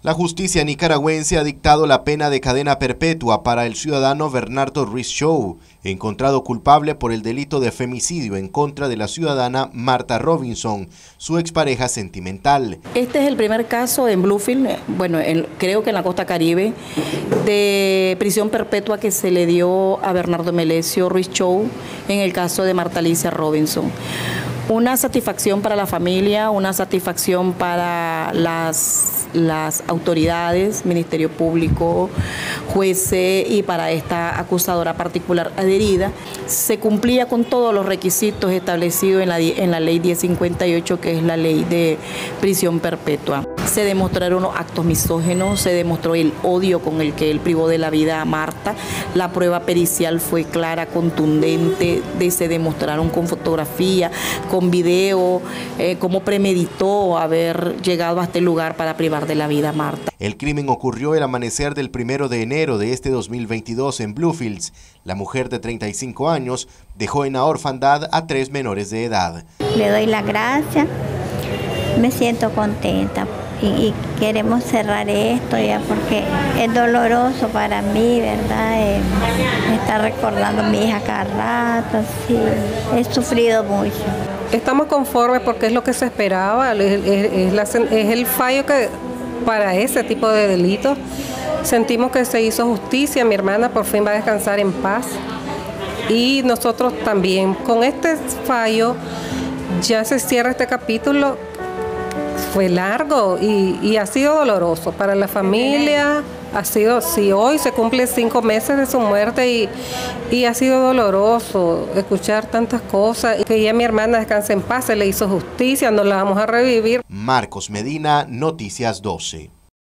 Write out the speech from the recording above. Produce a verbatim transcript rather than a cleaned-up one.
La justicia nicaragüense ha dictado la pena de cadena perpetua para el ciudadano Bernardo Ruiz Chow, encontrado culpable por el delito de femicidio en contra de la ciudadana Marta Robinson, su expareja sentimental. Este es el primer caso en Bluefield, bueno, en, creo que en la costa caribe, de prisión perpetua que se le dio a Bernardo Melesio Ruiz Chow en el caso de Marta Alicia Robinson. Una satisfacción para la familia, una satisfacción para las, las autoridades, Ministerio Público, jueces y para esta acusadora particular adherida. Se cumplía con todos los requisitos establecidos en la, en la ley diez cincuenta y ocho, que es la ley de prisión perpetua. Se demostraron los actos misógenos, se demostró el odio con el que él privó de la vida a Marta. La prueba pericial fue clara, contundente, de, se demostraron con fotografía, con video, eh, cómo premeditó haber llegado a este lugar para privar de la vida a Marta. El crimen ocurrió el amanecer del primero de enero de este dos mil veintidós en Bluefields. La mujer de treinta y cinco años dejó en la orfandad a tres menores de edad. Le doy las gracias, me siento contenta y, y queremos cerrar esto ya porque es doloroso para mí, ¿verdad? Eh, me está recordando a mi hija cada rato, sí, he sufrido mucho. Estamos conformes porque es lo que se esperaba, es, es, es, la, es el fallo que para ese tipo de delitos. Sentimos que se hizo justicia, mi hermana por fin va a descansar en paz y nosotros también. Con este fallo ya se cierra este capítulo, fue largo y, y ha sido doloroso para la familia. Ha sido, si hoy se cumplen cinco meses de su muerte y, y ha sido doloroso escuchar tantas cosas. Que ya mi hermana descanse en paz, se le hizo justicia, no la vamos a revivir. Marcos Medina, Noticias doce.